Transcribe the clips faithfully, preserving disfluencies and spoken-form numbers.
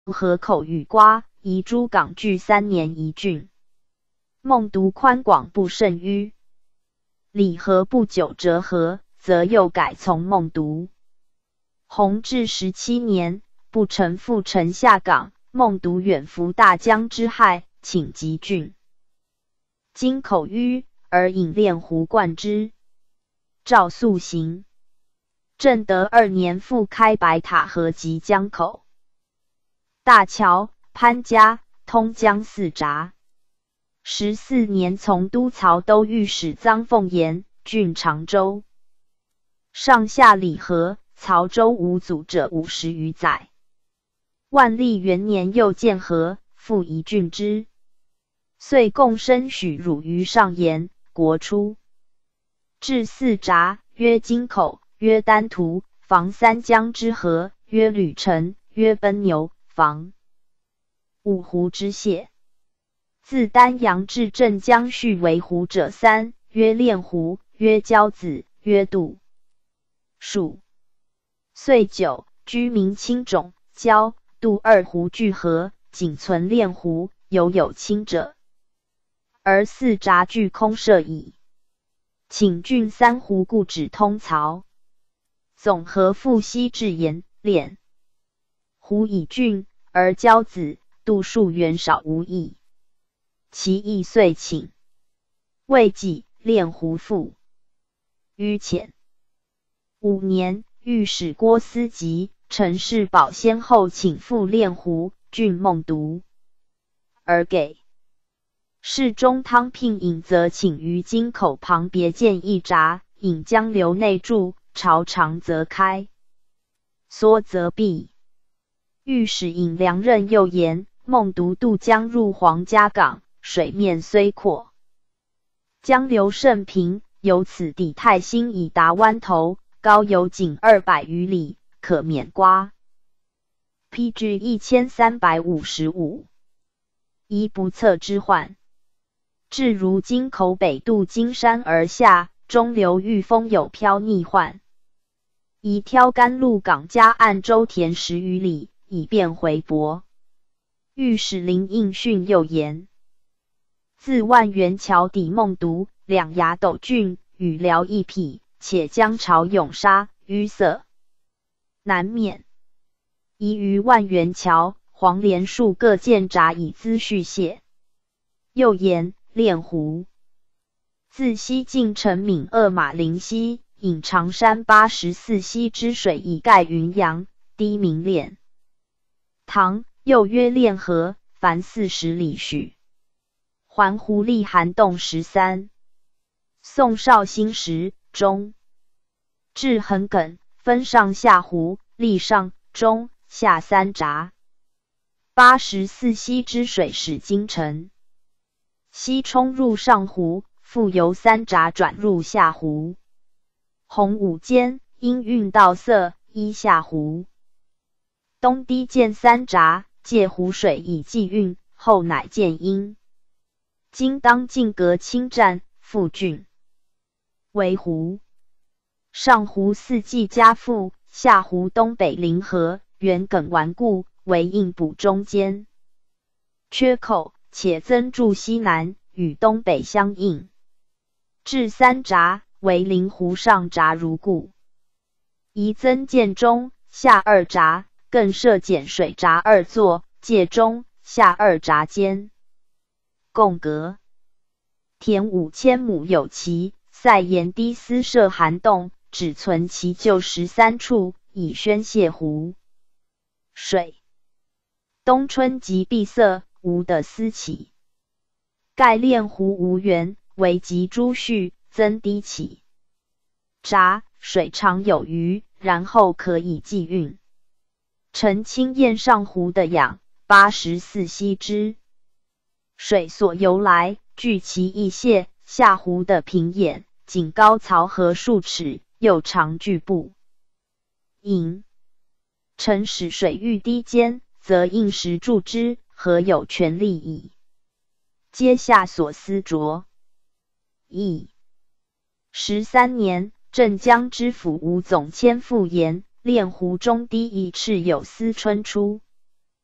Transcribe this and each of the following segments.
河口与瓜、宜诸港据三年一郡。孟独宽广不甚淤。李和不久折河，则又改从孟独。弘治十七年，不臣复城下港，孟独远服大江之害，请集郡。今口淤，而引炼湖灌之。诏速行。正德二年复开白塔河及江口、大桥、潘家，通江四闸。十四年从都曹都御史臧凤言郡常州。上下里河、曹州无阻者五十余载。万历元年又建河，复一郡之。遂共生许汝于上言，国初。至四闸，曰金口，曰丹徒，防三江之河，曰吕城，曰奔牛，防五湖之泻。自丹阳至镇江续为湖者三，曰炼湖，曰交子，曰杜蜀。岁久，居民轻种，交、杜二湖聚合，仅存炼湖，犹有轻者。而四闸俱空设矣。请郡三湖故止通曹。总河复西至盐、炼湖以郡，而交子、杜数远少无益。其意遂请。未几，炼湖复淤浅。五年，御史郭思吉、陈氏保先后请复炼湖，郡孟独，而给。侍中汤聘引则请于京口旁别建一闸，引江流内注，潮长则开，缩则闭。御史尹梁任又言，孟独渡江入黄家港，水面虽阔，江流甚平，由此地太兴已达湾头，高有仅二百余里，可免瓜。P G 一千三百五十五，宜不测之患。至如今口北渡金山而下，中流遇风有漂逆患，宜挑甘露港加岸周田十余里，以便回泊。御史林应训又言，自万源桥抵孟独，两崖陡峻，与辽一匹，且江潮涌沙，淤塞难免。宜于万源桥、黄连树各建闸以资蓄泄。又言，炼湖自西晋陈闽二马陵溪，引长山八十四溪之水以盖云阳，低名炼塘，又曰炼河，凡四十里许。环湖历涵洞十三。宋绍兴时中至横梗，分上下湖，历上、中、下三闸。八十四溪之水始京城，西冲入上湖，复由三闸转入下湖。洪武间，因运道塞，依下湖。东堤建三闸，借湖水以济运，后乃建阴。今当进阁侵占，复郡为湖。上湖四季加富，下湖东北临河，原梗顽固，为应补中间缺口，且增筑西南，与东北相应。至三闸，为临湖上闸如故。宜增建中、下二闸，更设减水闸二座，借中、下二闸间共隔。田五千亩有其，塞沿堤私设涵洞，只存其旧十三处，以宣泄湖水。冬春即闭塞，无得私起。盖炼湖无源，为集诸蓄，增堤起闸，水常有余，然后可以济运。陈清堰上湖的养八十四溪之水所由来，据其义泄，下湖的平眼，仅高槽河数尺，又长巨布引。臣使水遇堤间，则应时助之，何有权利矣？皆下所思着。乙十三年，镇江知府吴总迁复言，炼湖中堤一赤有思春出。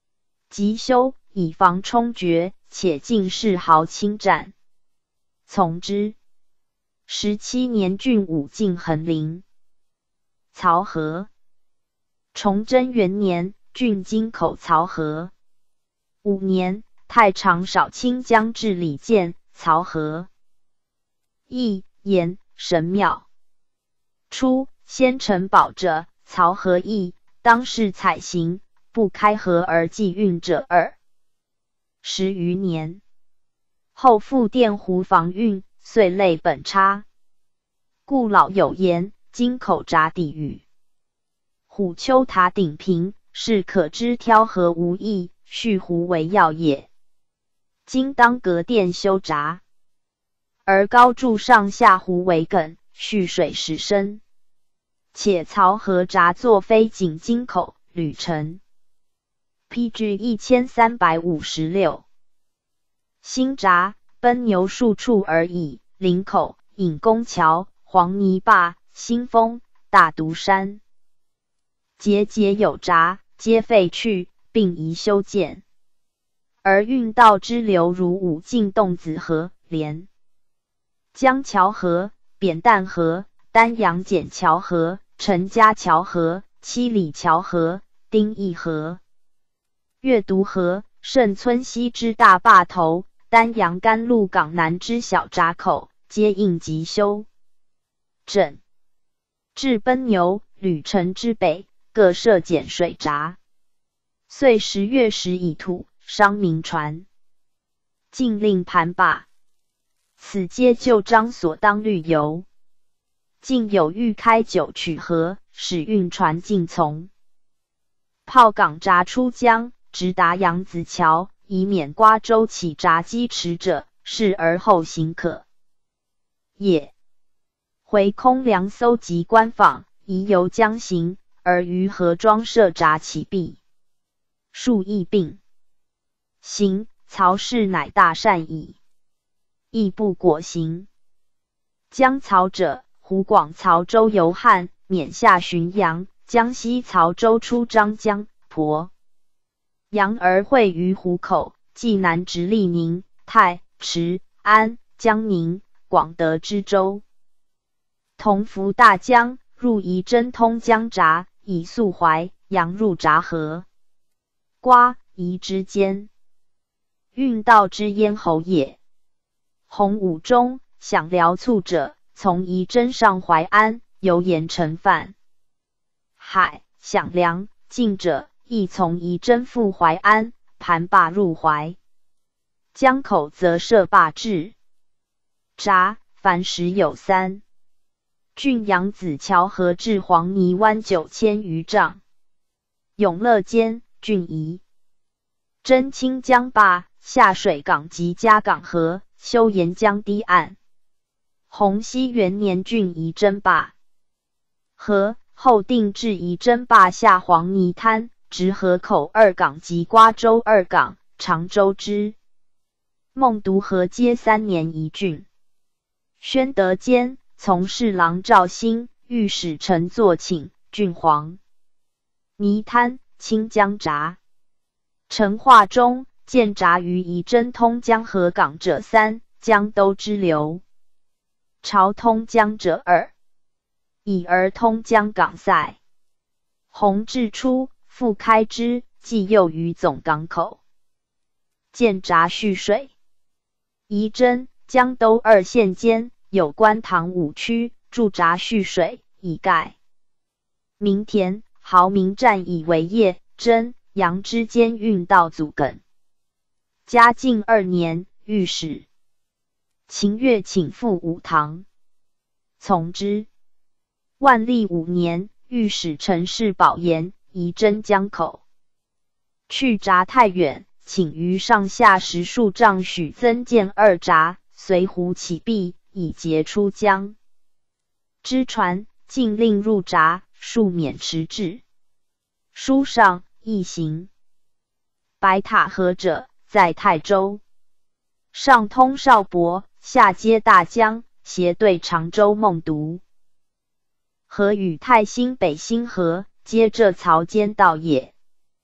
急修，以防冲决，且尽士豪侵占。从之。十七年，郡武进横陵。曹河。崇祯元年，郡京口曹河。五年，太常少卿将至李建、曹河。义、言、神庙。初，先城堡者，曹河驿，当世采行，不开河而济运者二十余年。后复电湖防运，遂类本差。故老有言：京口闸底宇，虎丘塔顶平，是可知挑河无益，蓄湖为要也。今当革殿修闸，而高筑上下湖为梗，蓄水实深。且曹河闸作非仅京口、旅程。P G 一千三百五十六。新闸奔牛数处而已，林口、引宫桥、黄泥坝、新丰、大独山，节节有闸，皆废去，并宜修建。而运道之流如武进洞子河、连江桥河、扁担河、丹阳剪桥河、陈家桥河、七里桥河、丁义河、月渎河、盛村西之大坝头、丹阳甘露港南之小闸口，皆应急修整。至奔牛、旅程之北，各设减水闸。遂十月时以土商民船，禁令盘坝。此皆旧章所当律由。竟有欲开九曲河，使运船进从。炮港闸出江，直达扬子桥，以免瓜州起闸击迟者，是而后行可也。回空粮搜集官访，宜由江行，而于河庄设闸起避，数亦并行。曹氏乃大善矣，亦不果行。江曹者，湖广曹州游汉，免下浔阳；江西曹州出张江、鄱阳而会于湖口，济南直隶宁、泰、池、安、江宁、广德之州。同浮大江，入宜真通江闸，以溯淮阳入闸河。瓜、夷之间，运道之咽喉也。洪武中，享辽促者，从宜真上淮安，由盐城泛海，享梁、晋者，亦从宜真赴淮安，盘坝入淮。江口则设坝至闸，凡时有三。郡扬子桥河至黄泥湾九千余丈。永乐间，郡宜真清江坝，下水港及嘉港河，修沿江堤岸。洪熙元年，郡宜真坝河，后定制宜真坝下黄泥滩，直河口二港及瓜州二港、常州之孟渎河皆三年一郡。宣德间，从侍郎赵兴、御史陈作请郡黄泥滩、清江闸。陈化中，建闸于宜真通江河港者三，江都之流。朝通江者二，以而通江港塞。洪治初，复开之，既又于总港口建闸蓄水。宜真、江都二县间有官塘五区，筑闸蓄水，以盖民田，豪民占以为业。真、阳之间运道阻梗。嘉靖二年，御史秦越请赴武堂，从之。万历五年，御史陈氏保言宜真江口去闸太远，请于上下十数丈许增建二闸，随湖起避，以截出江之船，禁令入闸，庶免迟滞。书上亦行。白塔河者，在泰州，上通邵伯，下接大江，斜对常州孟渎。河与泰兴北兴河，皆这曹间道也。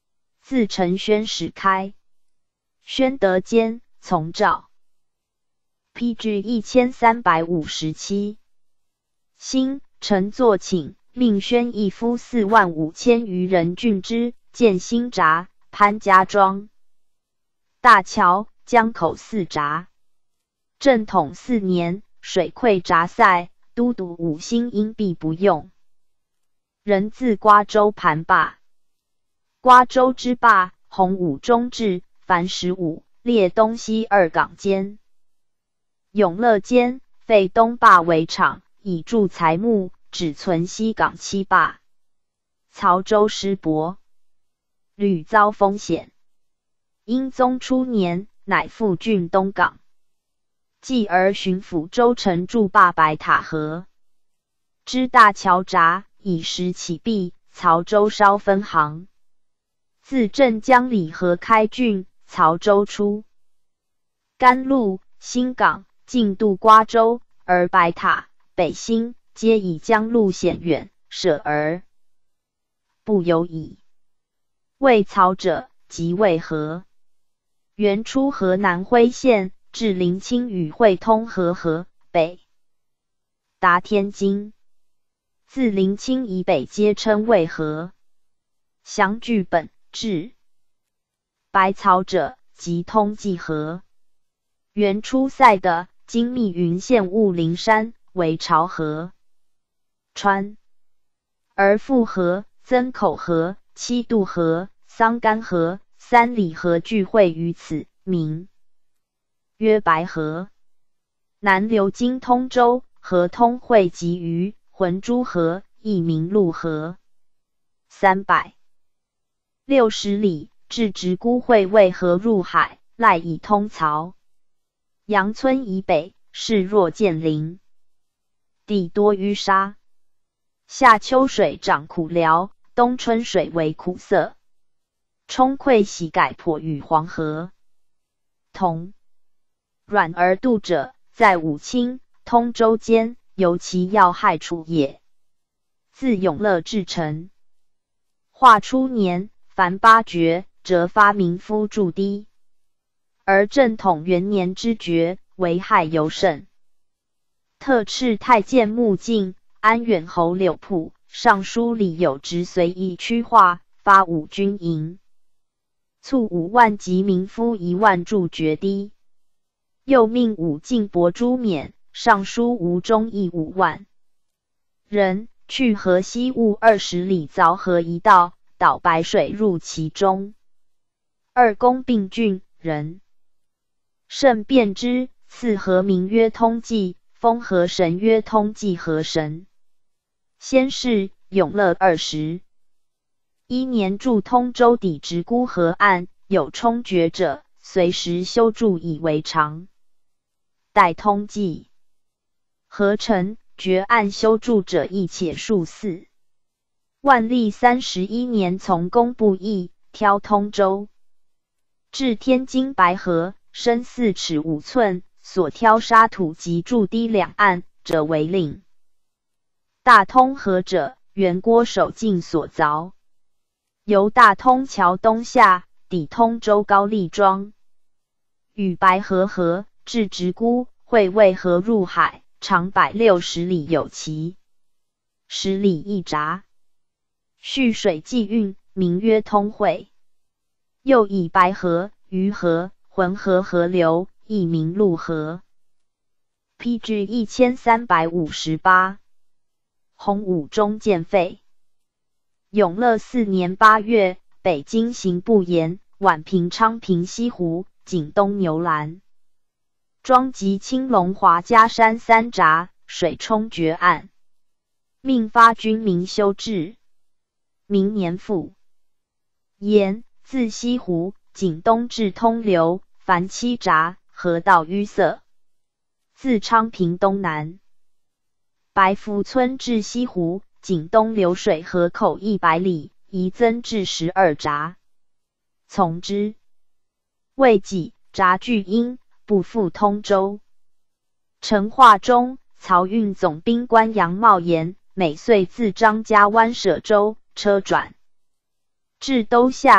自承宣使开，宣德监从诏。P G 一千三百五十七。辛，臣作请，命宣义夫四万五千余人郡之，建新闸、潘家庄、大桥、江口四闸。正统四年，水溃闸塞，都督五星因必不用。人自瓜州盘坝。瓜州之坝，洪武中至，凡十五，列东西二港间。永乐间废东坝为场，以筑材木，只存西港七坝。曹州失伯，屡遭风险。英宗初年，乃复郡东港。继而巡抚周成筑坝白塔河，知大桥闸，以时起弊，曹州稍分行。自镇江里河开郡，曹州出甘露、新港，进渡瓜州，而白塔、北兴皆以江路险远，舍而不有矣。为曹者，即为河。原出河南辉县，至临清与会通河河北，达天津。自临清以北皆称为河。详据本志。白曹者，即通济河。原出塞的今密云县雾灵山为潮河。川而复河、曾口河、七渡河、桑干河、三里河聚会于此，名曰白河。南流经通州，河通汇集于浑珠河，亦名陆河。三百六十里，至直沽会渭河入海，赖以通曹。杨村以北，势若剑林，地多淤沙。夏秋水长苦辽，冬春水为苦涩。冲溃喜改颇与黄河。同软而度者，在武清、通州间，由其要害处也。自永乐至成化初年，凡八爵，则发民夫筑堤。而正统元年之爵，为害尤甚。特敕太监穆敬、安远侯柳铺、尚书李有直随意区划，发五军营，卒五万及民夫一万筑决堤。又命武进伯朱冕、尚书吴忠义五万人，去河西务二十里凿河一道，导白水入其中。二公并郡人。甚辨之，赐河名曰通济，封河神曰通济河神。先是，永乐二十一年筑通州底直沽河岸，有冲决者，随时修筑以为常。待通济河成，决岸修筑者亦且数四。万历三十一年，从工部议挑通州，至天津白河。深四尺五寸，所挑沙土及筑堤两岸者为令。大通河者，原郭守敬所凿，由大通桥东下，抵通州高丽庄，与白河河至直沽会渭河入海，长百六十里有其十里一闸，蓄水济运，名曰通会。又以白河、鱼河、浑河河流，亦名陆河。P G 一千三百五十八。洪武中建废。永乐四年八月，北京刑部盐、宛平、昌平、西湖、景东、牛栏庄及青龙华嘉山三闸，水冲决岸，命发军民修治。明年复盐自西湖、景东至通流，凡七闸，河道淤塞。自昌平东南白福村至西湖、景东流水河口一百里，宜增至十二闸。从之。未几，闸具因，不复通州。成化中，漕运总兵官杨茂言，每岁自张家湾舍州车转至都下，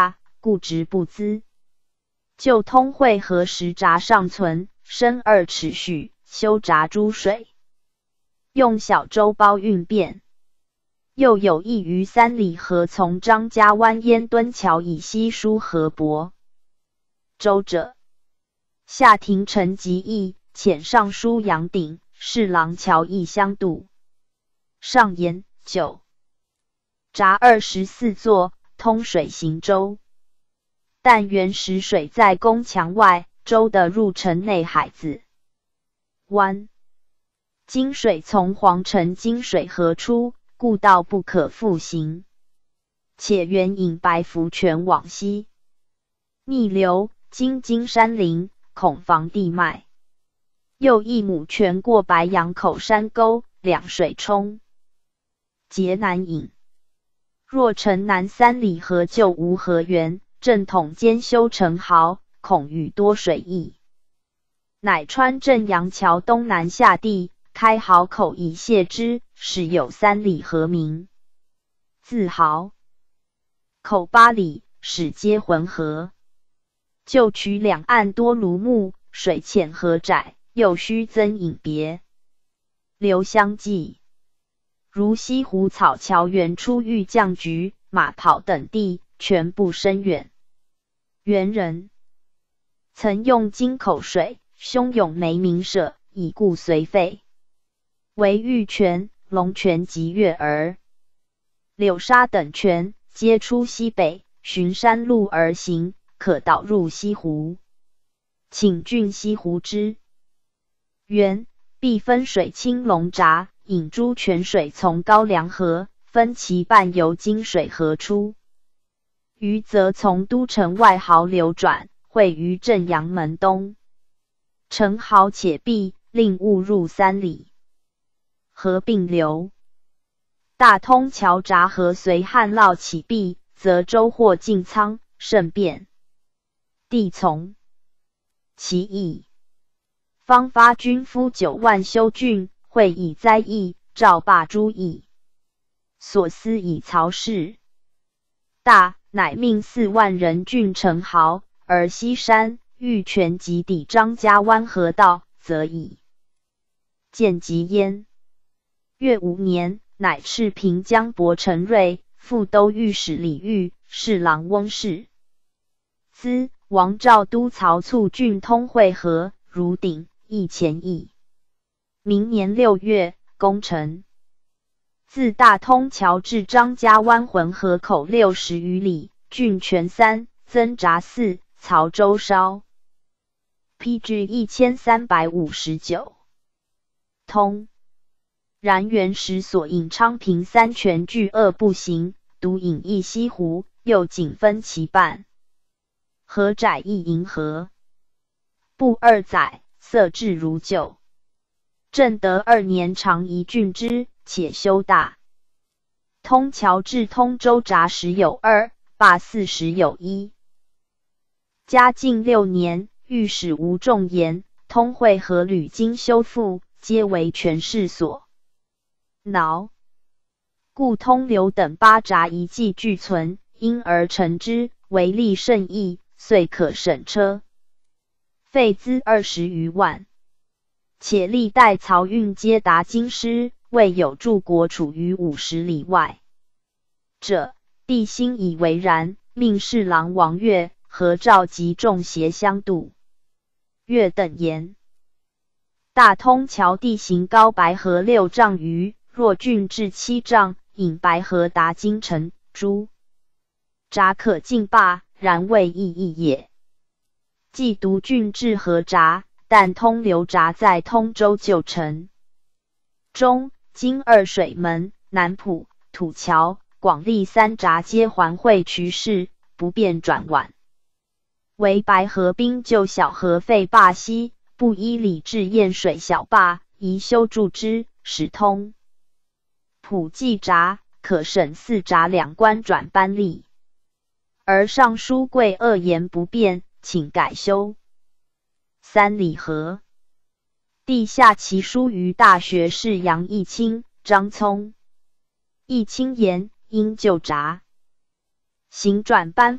故直不资。旧通会河石闸尚存，深二尺许，修闸诸水，用小舟包运便。又有一于三里河从张家湾烟墩桥以西疏河泊。舟者，下亭陈吉义，浅上书阳顶，是廊桥驿相渡。上言九闸二十四座，通水行舟。但原石水在宫墙外，舟得入城内海子湾。今水从皇城金水河出，故道不可复行。且援引白福泉往西，逆流经金山林，恐防地脉。又一亩泉过白杨口山沟，两水冲，节难引。若城南三里河就无河源，正统兼修城壕，恐遇多水溢。乃穿正阳桥东南下地，开壕口以泄之，使有三里河名。自壕口八里，始接浑河。就渠两岸多芦木，水浅河窄，又须增引别。流相继，如西湖草桥原出御将局、马跑等地，全部深远。元人曾用金口水，汹涌没名舍，已故随废。惟玉泉、龙泉及月儿、柳沙等泉，皆出西北，循山路而行，可导入西湖。请郡西湖之源，必分水清龙闸，引诸泉水从高梁河，分其半由金水河出。余则从都城外濠流转，汇于正阳门东。城濠且闭，令勿入三里。河并流。大通桥闸河随旱涝起闭，则舟或进仓，甚便。帝从其意。方发军夫九万修郡，会以灾疫，诏罢诸役。所思以曹氏。大，乃命四万人郡城壕，而西山、玉泉及抵张家湾河道，则已。见及焉。越五年，乃敕平江伯承瑞、副都御史李煜、侍郎翁氏。兹王诏都曹促郡通会河、汝鼎、邑前邑。明年六月，攻城。自大通桥至张家湾浑河口六十余里，郡泉三，增闸四，曹州稍。P G 一千三百五十九。通。然原时所引昌平三泉俱恶不行，独引一西湖，又仅分其半。河窄一银河。布二载，色至如旧。正德二年长宜郡之，且修大。通桥至通州闸时有二，坝四时有一。嘉靖六年，御史吴仲言，通会河屡经修复，皆为权势所挠，故通流等八闸遗迹俱存，因而成之，为利甚益，遂可省车，费资二十余万。且历代漕运皆达京师，未有驻国处于五十里外者。帝心以为然，命侍郎王岳、何兆及众协相度。岳等言：大通桥地形高白河六丈余，若郡至七丈，引白河达京城，诸闸可进坝，然未易易也。既独郡至河闸，但通流闸在通州旧城中，今二水门、南浦、土桥、广利三闸皆环汇渠势，不便转宛。唯白河滨旧小河废坝西，不依礼制验水小坝，宜修筑之，使通浦济闸，可省四闸两关转班吏。而尚书贵恶言不便，请改修三里河。帝下其书于大学士杨义清、张聪。义清言：应旧闸行转班法，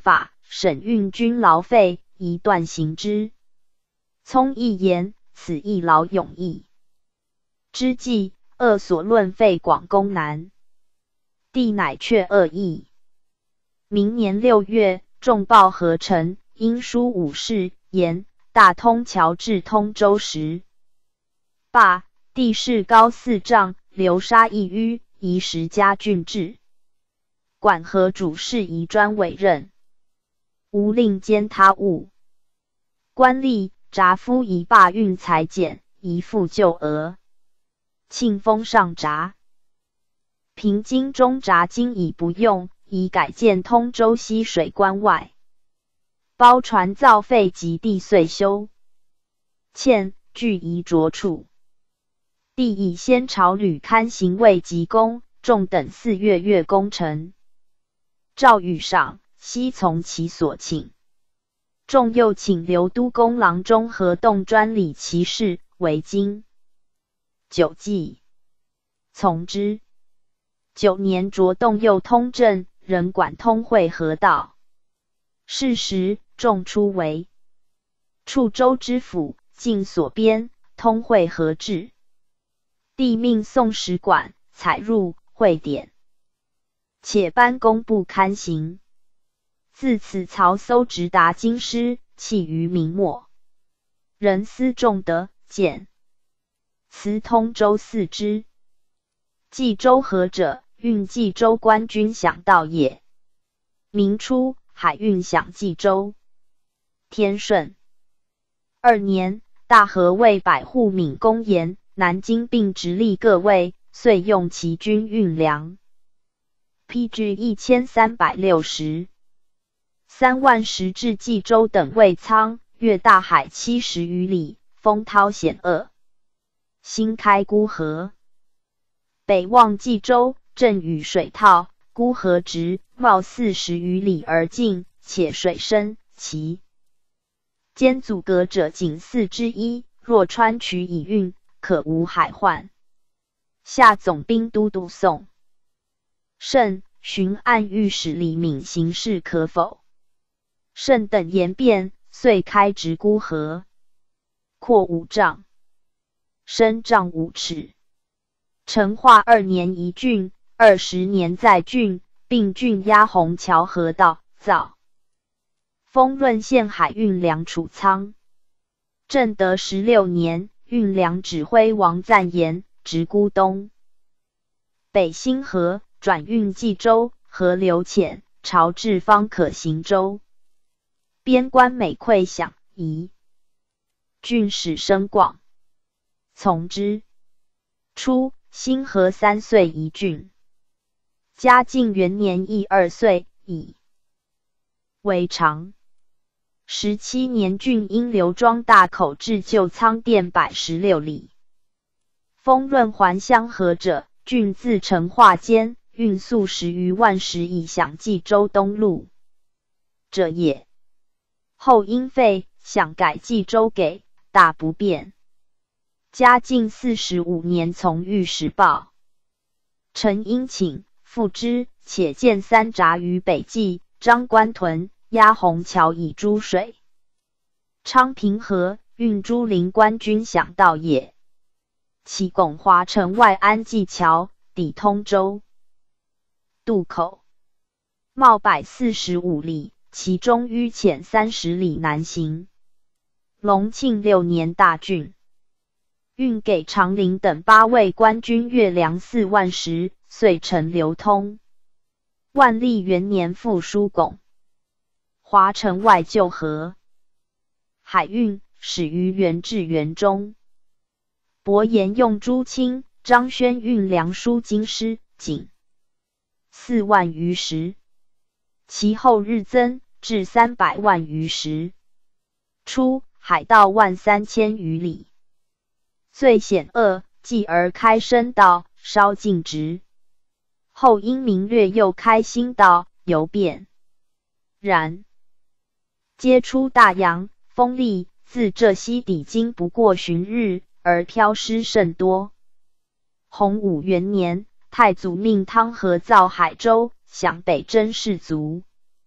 省运军劳费，宜断行之。聪亦言：此一劳永逸之计，恶所论废广攻南。帝乃却恶意。明年六月，众报合陈，因书武士言大通桥至通州时，罢。帝势高四丈，流沙一淤，宜石家郡治。管河主事宜专委任，无令兼他务。官吏札夫宜罢运裁减，宜复旧额。庆封上札。平津中闸今已不用，宜改建通州西水关外。包船造废及地岁修欠，俱宜着处。帝以先朝履勘行卫及公众等四月月工程。诏谕上，悉从其所请。众又请留都公郎中和洞专理其事，为今九季，从之。九年着洞右通政，仍管通会河道。是时，众出为处州知府，尽所编，通会河治。帝命宋使馆采入汇典，且颁工部刊行。自此曹搜直达京师，弃于明末。人思重德，简辞通州四之。冀州河者，运冀州官军饷道也。明初，海运饷冀州。天顺二年，大河为百户闽公盐，南京并直隶各卫，遂用其军运粮。披据一千三百六十三万石至冀州等卫仓，越大海七十余里，风涛险恶。新开孤河，北望冀州，正与水套，孤河直，冒四十余里而进，且水深，其间阻隔者仅四之一，若穿渠以运，可无海患。下总兵都督宋慎巡按御史李敏行事可否？慎等言辩，遂开直孤河，阔五丈，深丈五尺。成化二年移郡，二十年在郡，并郡押虹桥河道，造丰润县海运粮储仓。正德十六年，运粮指挥王赞言，直沽东北新河，转运冀州，河流浅，潮至方可行舟。边关每馈饷，宜郡使声广，从之。初，新河三岁一郡。嘉靖元年亦二岁，以为常。十七年，郡因刘庄大口至旧仓店百十六里。丰润还乡河者，郡自成化间，运粟十余万石以饷冀州东路者也。后因废，饷改冀州给，大不便。嘉靖四十五年，从御史报，臣因请复之，且建三闸于北冀、张官屯、押虹桥以诸水。昌平河，运诸陵官军饷道也。其拱华城外安济桥，抵通州渡口，冒百四十五里，其中淤浅三十里难行。隆庆六年大郡，运给长陵等八位官军月粮四万石，遂成流通。万历元年复疏拱华城外旧河，海运始于元至元中。伯言用朱清、张轩运粮输京师，仅四万余石，其后日增至三百万余石。初，海道万三千余里，最险恶，继而开深道，稍尽直。后因明略又开新道，犹便。然皆出大洋，风力自浙西抵京不过旬日，而漂失甚多。洪武元年，太祖命汤和造海州，享北征士卒。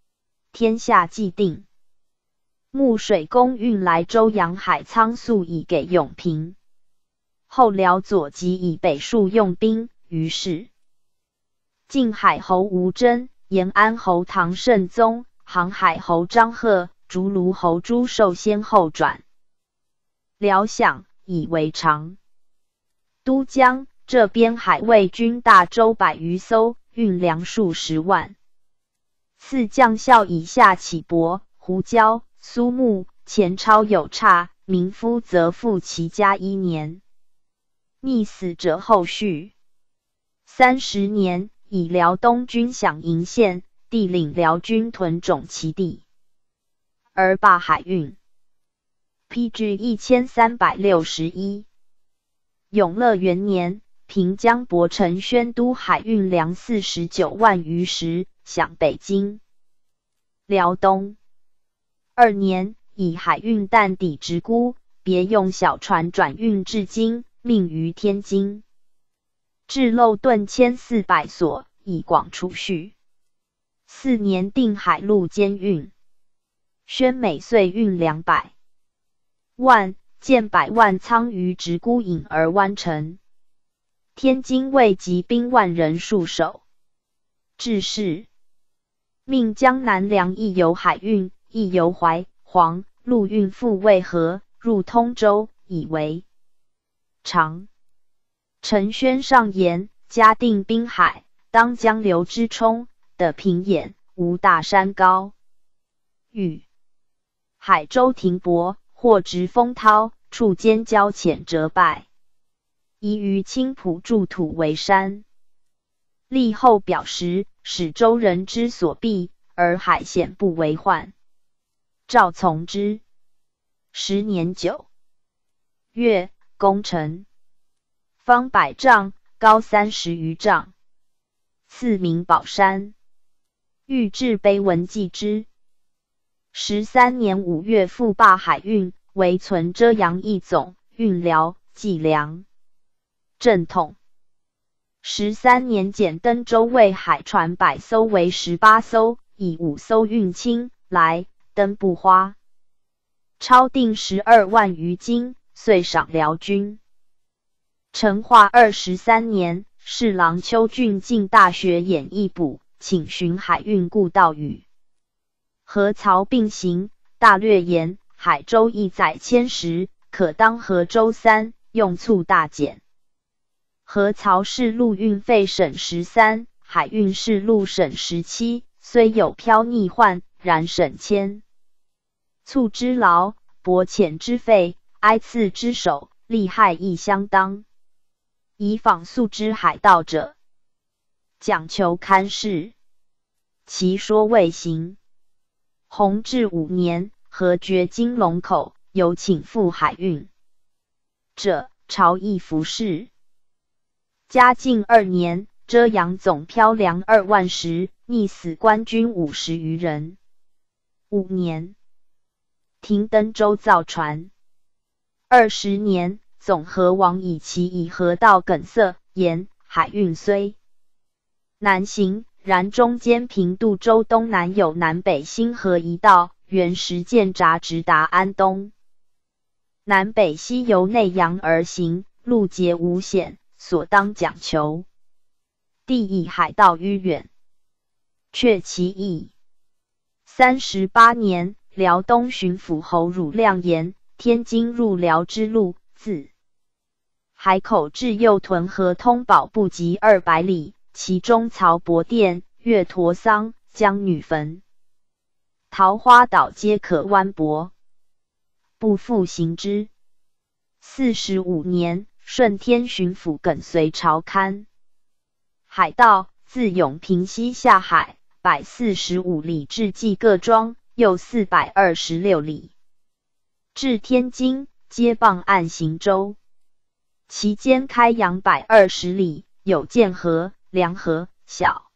天下既定。木水公运来州洋海仓粟以给永平。后辽左及以北数用兵，于是晋海侯吴真、延安侯唐慎宗、航海侯张贺、竹卢侯朱寿先后转。辽想以为常。都江这边海卫军大舟百余艘，运粮数十万。赐将校以下起帛、胡椒、苏木，钱钞有差，民夫则付其家一年。溺死者后续。三十年，以辽东军饷营县，地领辽军屯种其地，而罢海运。P G 一千三百六十一。永乐元年，平江伯承宣都海运粮四十九万余石，饷北京。辽东二年，以海运担抵直沽，别用小船转运至京，命于天津。制漏盾千四百所，以广储蓄。四年定海陆监运。宣每岁运两百万，建百万仓于直沽引而湾城。天津卫集兵万人戍守。致仕。命江南粮亦由海运，亦由淮、黄陆运赴渭河，入通州，以为常。陈宣上言，嘉定滨海，当江流之冲，的平眼，无大山高。遇海州停泊，或直风涛，处间交浅折败，宜于青浦筑土为山。立后表实，使州人之所避，而海险不为患。赵从之。十年九月，攻城。方百丈，高三十余丈。赐名宝山。欲置碑文记之。十三年五月，复罢海运，为存遮阳一总，运辽、计粮。正统。十三年减登州卫海船百艘为十八艘，以五艘运清、来、登不花。超定十二万余金，遂赏辽军。成化二十三年，侍郎邱俊进大学演义部，请巡海运顾道宇。河漕并行，大略言海州一载千石，可当河州三，用促大减。河漕是陆运费省十三，海运是陆省十七，虽有漂逆患，然省千。促之劳，薄遣之费，哀次之手，利害亦相当。以访速之海盗者，讲求勘视，其说未行。弘治五年，河决金龙口，有请赴海运者，朝议服事。嘉靖二年，遮阳总漂粮二万石，溺死官军五十余人。五年，停登州造船。二十年，总河王以其以河道梗塞，言海运虽难行，然中间平度州东南有南北新河一道，原石涧闸直达安东，南北西由内洋而行，路捷无险，所当讲求。帝以海道迂远，却其意。三十八年，辽东巡抚侯汝亮言，天津入辽之路，自海口至右屯河通宝不及二百里，其中曹伯店、月陀桑、江女坟、桃花岛皆可湾泊，不复行之。四十五年，顺天巡抚耿随朝刊。海道自永平西下海百四十五里至济各庄，又四百二十六里，至天津，皆傍岸行舟。其间开洋百二十里，有建河、梁河、小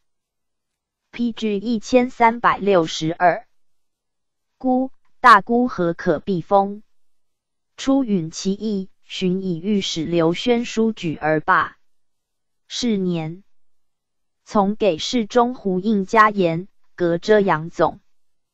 P G 一千三百六十二。孤大孤河可避风。初允其意，寻以御史刘宣书举而罢。是年，从给事中胡应嘉言，革遮阳总。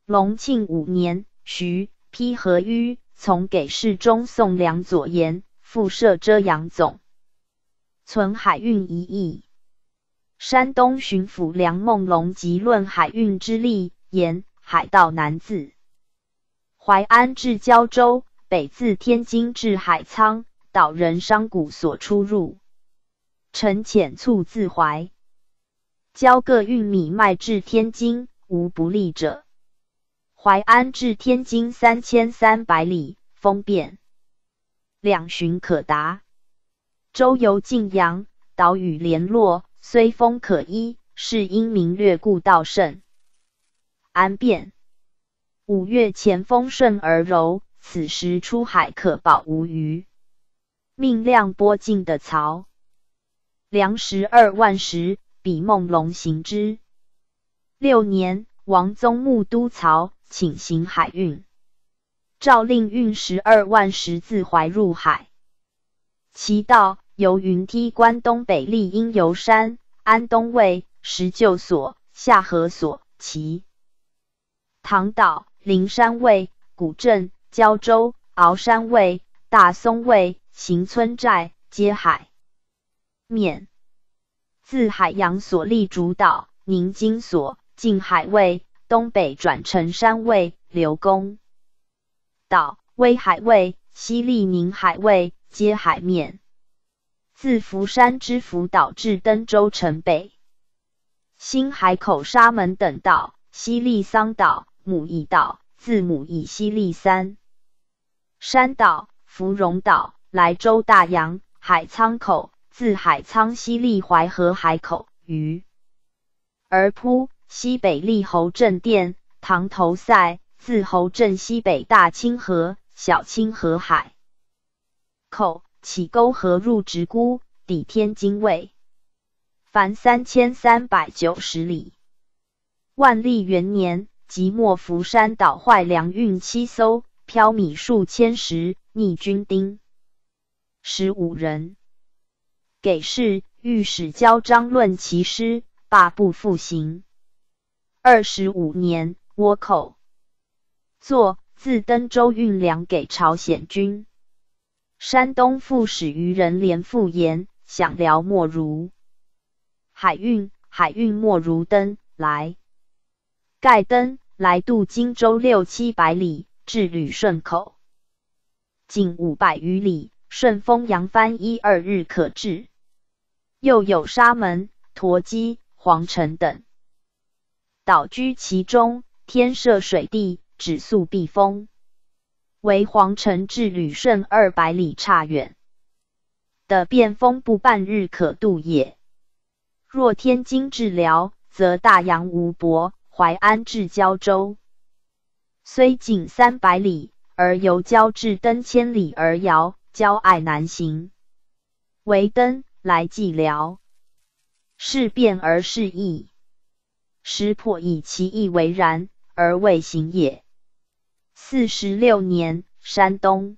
隆庆五年，徐丕和於从给事中送梁左言，复设遮阳总，存海运一役。山东巡抚梁孟龙即论海运之利，言海道南自淮安至胶州，北自天津至海沧，岛人商贾所出入，臣遣促自淮交各运米麦至天津，无不利者。淮安至天津三千三百里，风便，两旬可达。周游晋阳，岛屿联络，虽风可依，是因民略故道甚安便。五月前风顺而柔，此时出海可保无虞。命亮拨进的曹粮食二万石，比孟龙行之。六年，王宗穆都曹，请行海运，诏令运十二万石自淮入海。其道由云梯关东北立阴游山、安东卫、石臼所、下河所、其唐岛、灵山卫、古镇、胶州、鳌山卫、大松卫、行村寨，皆海面。自海洋所立主岛、宁津所、晋海卫、东北转成山卫、刘公岛、威海卫、西立宁海卫，皆海面。自福山之福岛至登州城北，新海口、沙门等岛，西立桑岛、母邑岛，自母邑西立三山岛、芙蓉岛、莱州大洋、海沧口，自海沧西立淮河海口，于儿铺，西北立侯正殿、塘头塞，自侯正西北大清河、小清河海口，起沟河入直沽，抵天津卫，凡三千三百九十里。万历元年，即墨福山岛坏粮运七艘，漂米数千石，逆军丁十五人。给事御史交章论其师，罢不复行。二十五年，倭寇作，自登州运粮给朝鲜军。山东副使于人连复言，想辽莫如海运，海运莫如登来。盖登来渡荆州六七百里，至旅顺口，仅五百余里，顺风扬帆一二日可至。又有沙门、驼矶、皇城等岛居其中，天设水地，只速避风。为皇城至旅顺二百里差远，的便风不半日可渡也。若天津至辽，则大洋无泊，淮安至胶州，虽仅三百里，而由胶至登千里而遥，交隘难行。唯登来济辽，事变而事易，时颇以其意为然，而未行也。四十六年，山东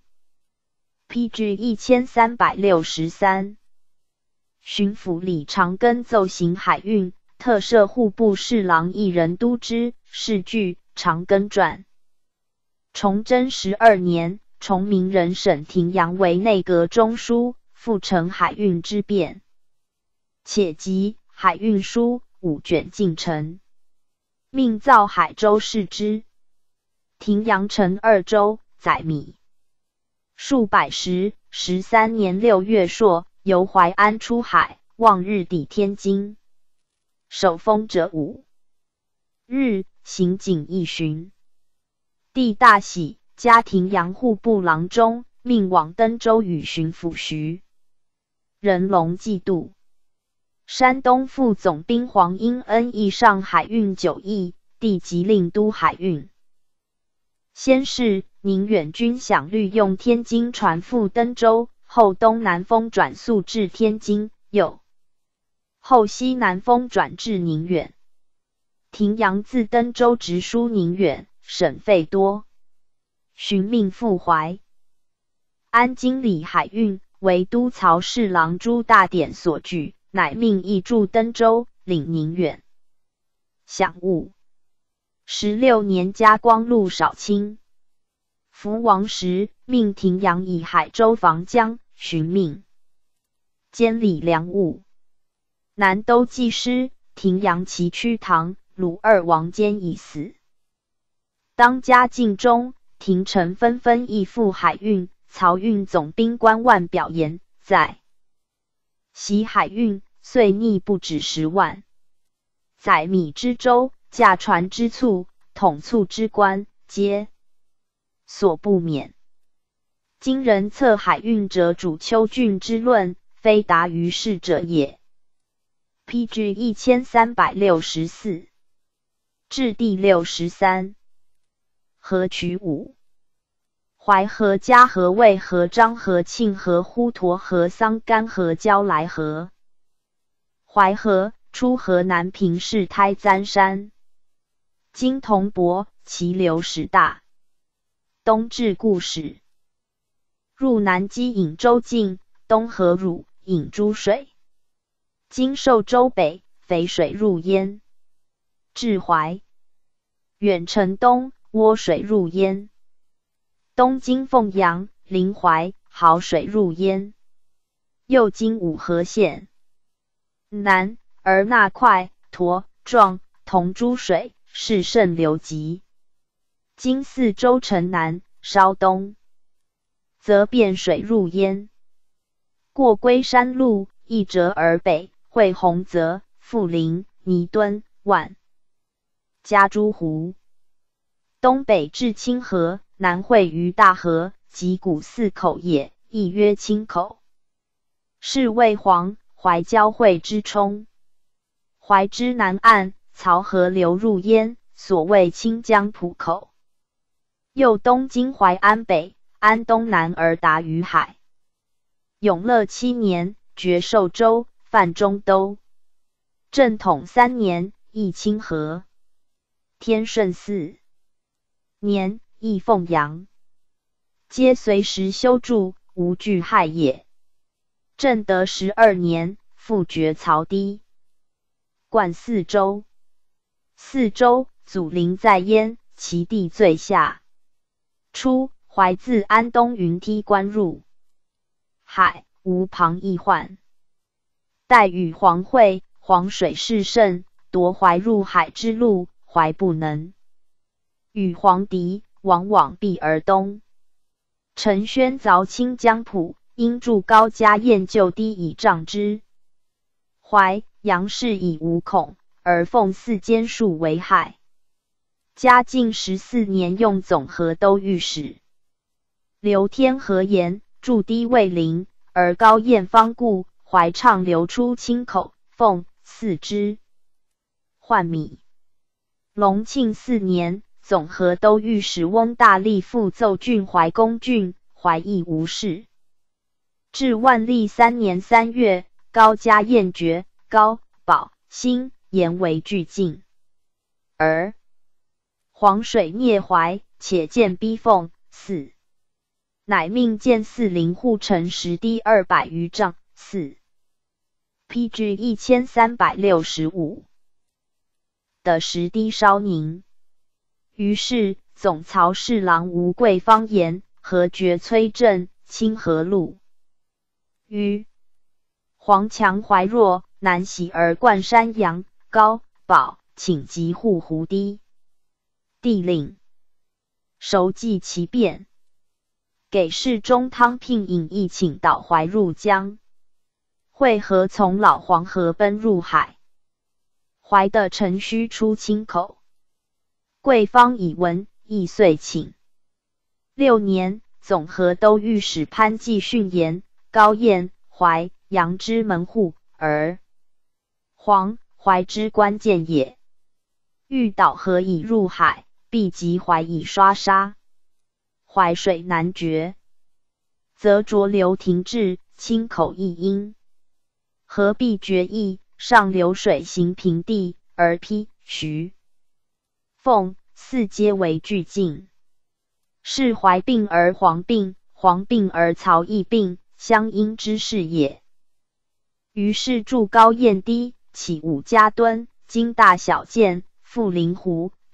P G 一千三百六十三，巡抚李长庚奏行海运，特设户部侍郎一人督之。事据长庚传。崇祯十二年，崇明人沈廷阳为内阁中书，复成海运之变，且集海运书五卷进呈，命造海州视之。廷阳城二州，载米数百石。十三年六月朔，由淮安出海，望日抵天津。守封者五日，行仅一旬。帝大喜，加廷阳户部郎中，命往登州与巡抚徐仁隆嫉妒。山东副总兵黄英恩亦上海运九亿，帝即令都海运。先是，宁远军想虑用天津船赴登州，后东南风转速至天津，又后西南风转至宁远。廷阳自登州直输宁远，省费多，寻命赴淮安经理海运，为都曹侍郎朱大典所举，乃命役驻登州，领宁远。享务十六年，加光禄少卿。福王时，命廷阳以海州防江，巡命，监理粮务。南都记师，廷阳其屈唐，鲁二王坚已死。当嘉靖中，廷臣纷纷议赴海运，漕运总兵官万表言，在袭海运，遂逆不止十万。载米之舟，驾船之簇，统促之官，皆所不免。今人测海运者，主丘郡之论，非达于是者也。P G 一千三百六十四，至第六十三。河渠五，淮河、嘉河、渭河、漳河、沁河、滹沱河、桑干河、焦来河。淮河出河南平市胎簪山，今铜帛，其流始大。东至故始，入南击颍州境，东河汝颍诸水。今寿州北，淝水入焉。至淮，远城东，涡水入焉。东经凤阳、临淮，濠水入焉。右经五河县。南而纳块、沱、壮、同诸水，是甚流急。今四州城南，稍东，则汴水入焉。过龟山路，一折而北，会洪泽、富临、弥敦、万家诸湖。东北至清河，南汇于大河，及古四口也，亦曰清口。是为黄淮交汇之冲。淮之南岸，漕河流入焉，所谓清江浦口。又东经淮安北，安东南而达于海。永乐七年，爵寿州，范中都。正统三年，易清河。天顺四年，易凤阳。皆随时修筑，无惧害也。正德十二年，复爵曹堤。冠四州。四州，祖陵在焉，其地最下。初，淮自安东云梯关入海，无旁易患。待与黄会，黄水势盛，夺淮入海之路，淮不能。与黄敌，往往避而东。陈宣凿清江浦，因筑高嘉堰就堤以障之。淮、杨氏以无恐，而奉四监戍为害。嘉靖十四年，用总河都御史。刘天和言，筑堤未临，而高堰方固，淮畅流出清口，奉四之。换米。隆庆四年，总河都御史翁大力复奏郡淮公郡，淮亦无事。至万历三年三月，高嘉堰绝，高、宝、兴、言为俱尽。而黄水灭淮，且见逼奉，四乃命建四陵护城石堤二百余丈，四 P G 一千三百六十五的石堤稍凝。于是总曹侍郎吴贵方言，河决崔振，清河路。于黄强淮弱，南袭而灌山阳、高、宝，请急护湖堤。帝令熟记其变，给事中汤聘引义请导淮入江。会河从老黄河奔入海。淮的城虚出清口。贵方以闻，亦遂请。六年，总河都御史潘季训言，高堰、淮、杨之门户，而黄、淮之关键也。欲导河以入海，必及淮以刷沙。淮水难决，则浊流停滞，清口亦应。河必决溢，上流水行平地，而邳、徐、凤四皆为俱尽。是淮并而黄并，黄并而漕亦并，相因之势也。于是筑高堰堤，起五家墩，经大小涧，复临湖，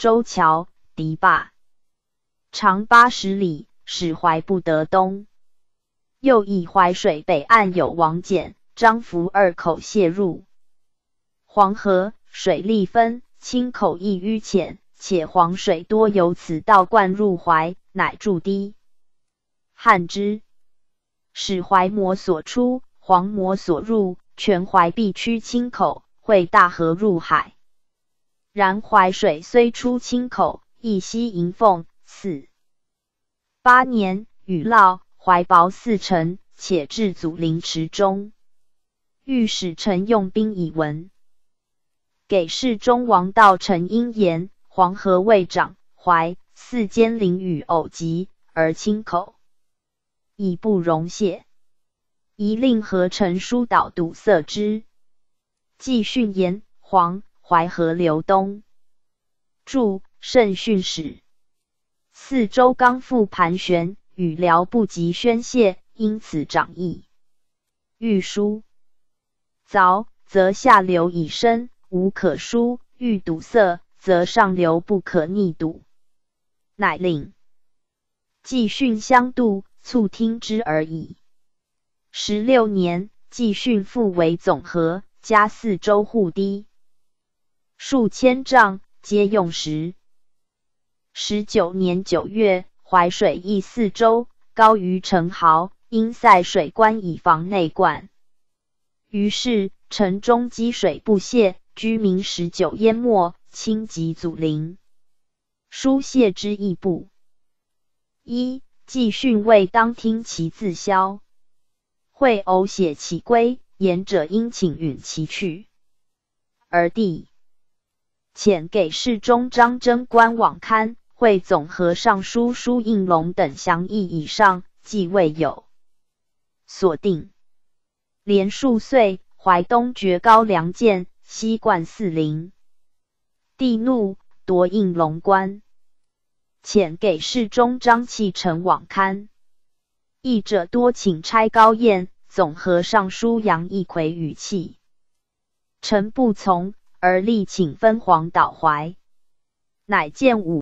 周桥、堤坝，长八十里，使淮不得东。又以淮水北岸有王翦、张福二口泄入黄河，水力分，清口易淤浅，且黄水多由此道灌入淮，乃筑堤。汉之，使淮磨所出，黄磨所入，全淮必趋清口，汇大河入海。然淮水虽出清口，亦悉迎奉。四八年，雨涝，淮薄四成，且至祖陵池中。欲使臣用兵以闻。给事中王道成因言，黄河未涨，淮四间淋雨偶急，而清口，已不容泄。宜令河臣疏导堵塞之。季训言，黄淮河流东。注：圣训使。四周刚复盘旋，雨辽不及宣泄，因此涨溢。欲疏凿，则下流已深，无可疏；欲堵塞，则上流不可逆堵。乃令季训相度，促听之而已。十六年，季训复为总河，加四周护堤，数千丈，皆用时。十九年九月，淮水溢四周，高于城壕，因塞水关以防内灌。于是城中积水不泄，居民十九淹没，侵及祖陵。书谢之意不。一、季训未当听其自销，会偶写其归，言者应请允其去。而第遣给事中张贞观往刊，会总和尚书书应龙等详议以上，既未有所定。连数岁，淮东绝高梁建，西灌四陵。帝怒，夺应龙关。遣给事中张弃臣往刊。译者多请差高彦、总和尚书杨义魁语气。臣不从，而力请分黄岛淮。乃见武